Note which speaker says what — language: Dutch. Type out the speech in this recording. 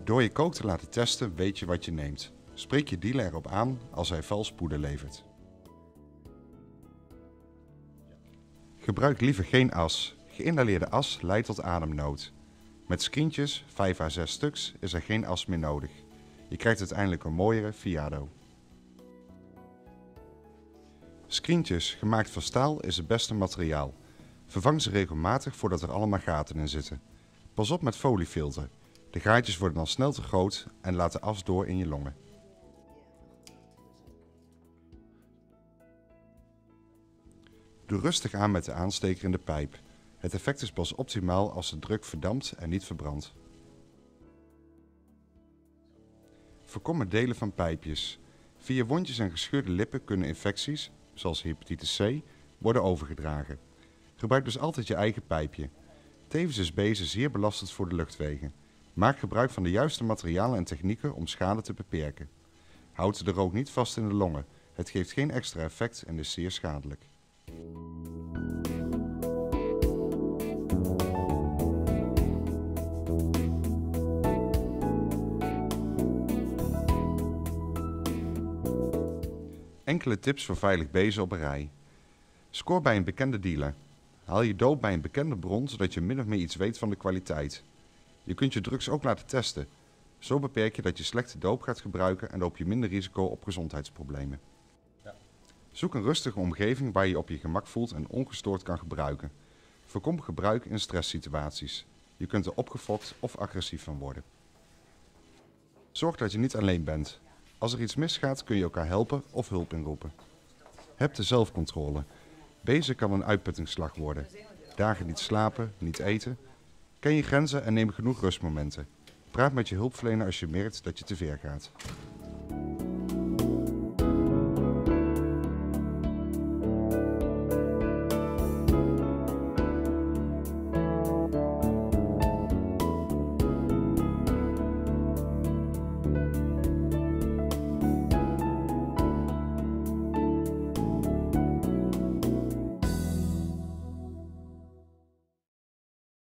Speaker 1: Door je kook te laten testen weet je wat je neemt. Spreek je dealer erop aan als hij vals poeder levert. Gebruik liever geen as. Geïnhaleerde as leidt tot ademnood. Met skrientjes, 5 à 6 stuks, is er geen as meer nodig. Je krijgt uiteindelijk een mooiere fiado. Skrientjes, gemaakt van staal, is het beste materiaal. Vervang ze regelmatig voordat er allemaal gaten in zitten. Pas op met foliefilter. De gaatjes worden dan snel te groot en laten as door in je longen. Doe rustig aan met de aansteker in de pijp. Het effect is pas optimaal als de druk verdampt en niet verbrandt. Voorkom het delen van pijpjes. Via wondjes en gescheurde lippen kunnen infecties, zoals hepatitis C, worden overgedragen. Gebruik dus altijd je eigen pijpje. Tevens is bezen zeer belastend voor de luchtwegen. Maak gebruik van de juiste materialen en technieken om schade te beperken. Houd de rook niet vast in de longen. Het geeft geen extra effect en is zeer schadelijk. Enkele tips voor veilig bezen op een rij. Scoor bij een bekende dealer. Haal je doop bij een bekende bron zodat je min of meer iets weet van de kwaliteit. Je kunt je drugs ook laten testen. Zo beperk je dat je slechte doop gaat gebruiken en loop je minder risico op gezondheidsproblemen. Zoek een rustige omgeving waar je op je gemak voelt en ongestoord kan gebruiken. Voorkom gebruik in stresssituaties. Je kunt er opgefokt of agressief van worden. Zorg dat je niet alleen bent. Als er iets misgaat kun je elkaar helpen of hulp inroepen. Heb de zelfcontrole. Bezen kan een uitputtingsslag worden. Dagen niet slapen, niet eten. Ken je grenzen en neem genoeg rustmomenten. Praat met je hulpverlener als je merkt dat je te ver gaat.